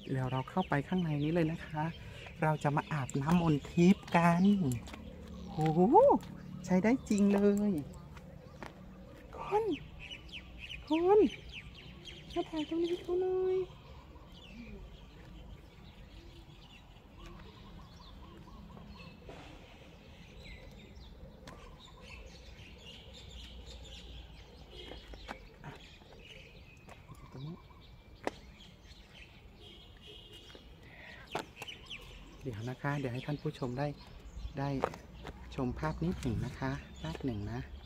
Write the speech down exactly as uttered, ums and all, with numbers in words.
เดี๋ยวเราเข้าไปข้างในนี้เลยนะคะ เราจะมาอาบน้ำมนต์ทิพย์กันโอ้โหใช้ได้จริงเลยคนคนมาถ่ายตรงนี้เขาหน่อยเดี๋ยวนะคะ เดี๋ยวให้ท่านผู้ชมได้ได้ชมภาพนิดหนึ่งนะคะภาพหนึ่งนะ